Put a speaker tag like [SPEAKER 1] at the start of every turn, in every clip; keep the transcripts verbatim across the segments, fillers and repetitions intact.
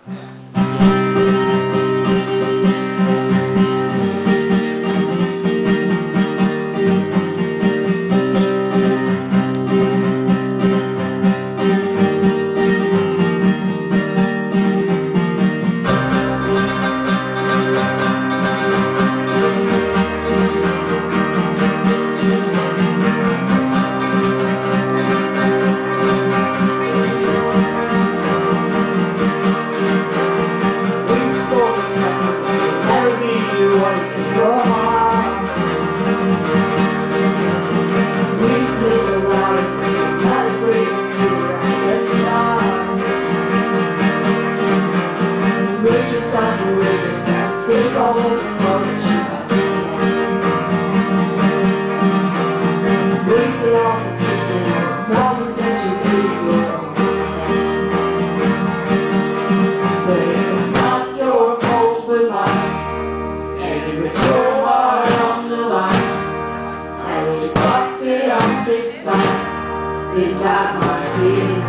[SPEAKER 1] Did not my dear.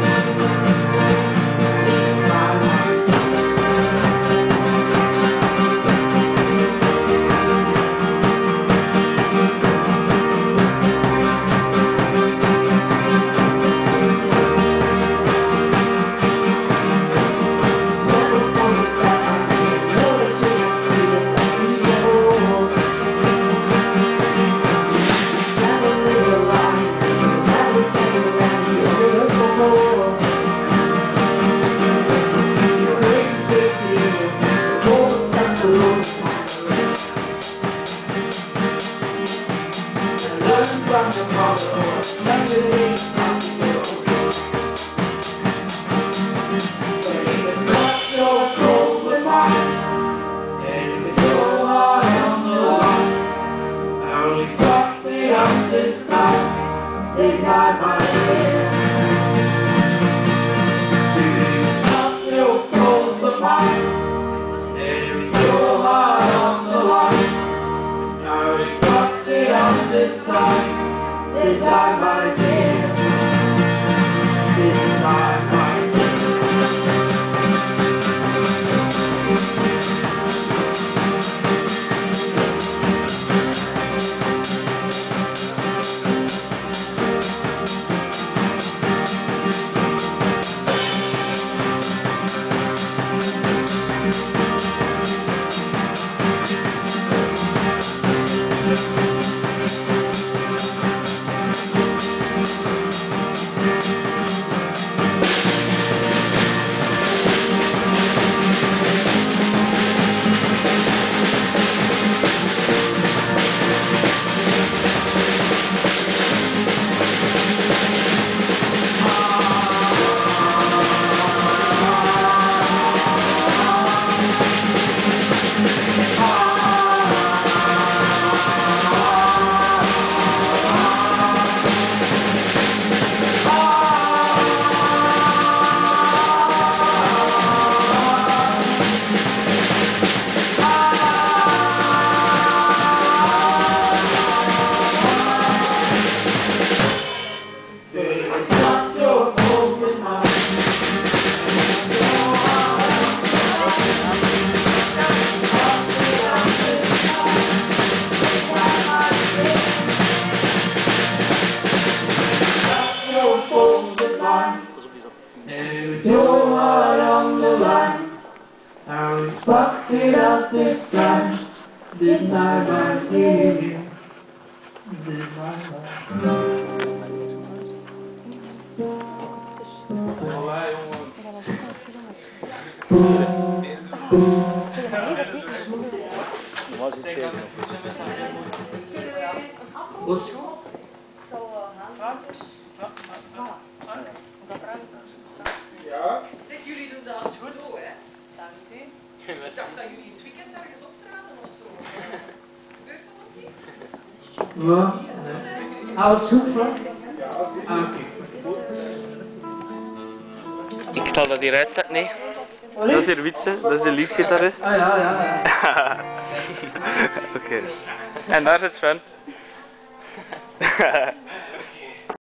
[SPEAKER 1] From the mother, memories come through. But it was not so cold with mine, and it was so hard on the line. I only fucked it up this time, denied my head. It was not so cold with mine, and it was so hard on the line. I only fucked it up this time. Deny my dear, deny my dear. So hard on the line, I fucked it up this time. Deny my dear, deny my
[SPEAKER 2] Ja.
[SPEAKER 3] Zeg, jullie doen dat als goed zo, hè? Dank u. Ik dacht dat jullie het weekend ergens optraden of zo. Gebeurt dat nog niet?
[SPEAKER 1] Ja. Alles goed, Frank?
[SPEAKER 2] Ja, zeker.
[SPEAKER 1] Ah, oké.
[SPEAKER 4] Ik zal dat hier uitzetten, nee.
[SPEAKER 1] Allee?
[SPEAKER 4] Dat is hier Wietse, dat is de leadgitarist.
[SPEAKER 1] Ah ja, ja, ja.
[SPEAKER 4] Oké. En daar zit Sven.